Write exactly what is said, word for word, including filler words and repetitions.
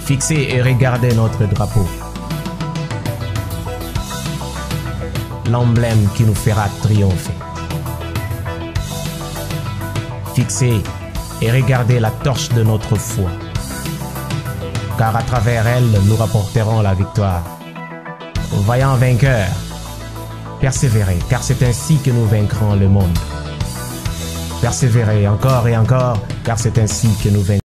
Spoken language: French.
Fixez et regardez notre drapeau, l'emblème qui nous fera triompher. Fixez et regardez la torche de notre foi, car à travers elle, nous rapporterons la victoire. Vaillants vainqueurs, persévérez, car c'est ainsi que nous vaincrons le monde. Persévérez encore et encore, car c'est ainsi que nous vaincrons.